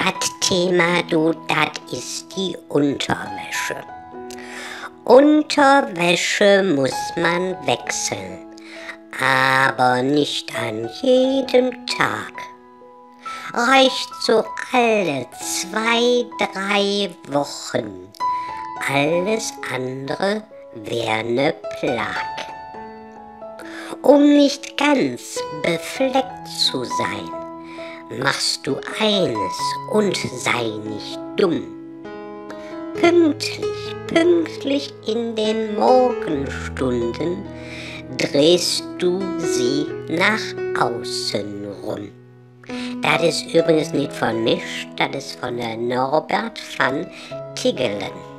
das Thema, du, das ist die Unterwäsche. Unterwäsche muss man wechseln, aber nicht an jedem Tag. Reicht so alle 2, 3 Wochen. Alles andere wäre ne Plag. Um nicht ganz befleckt zu sein, machst du eines und sei nicht dumm. Pünktlich in den Morgenstunden drehst du sie nach außen rum. Das ist übrigens nicht von mich, das ist von der Norbert von Tiggelen.